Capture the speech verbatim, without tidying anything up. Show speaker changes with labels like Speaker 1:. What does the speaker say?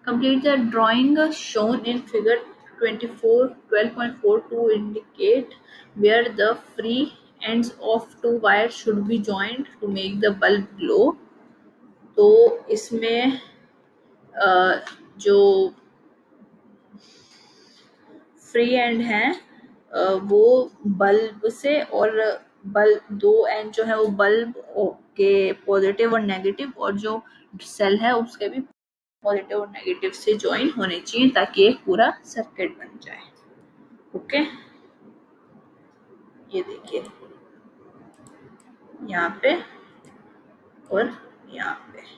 Speaker 1: Complete the drawing shown in figure twenty-four twelve point four to indicate where the free ends of two wires should be joined to make the bulb glow. तो इसमें अ, जो free and है अ, वो bulb से, और bulb दो and जो है वो बल्ब के पॉजिटिव और नेगेटिव, और जो सेल है उसके भी पॉजिटिव और नेगेटिव से ज्वाइन होने चाहिए ताकि एक पूरा सर्किट बन जाए। ओके, ये देखिए यहाँ पे और यहाँ पे।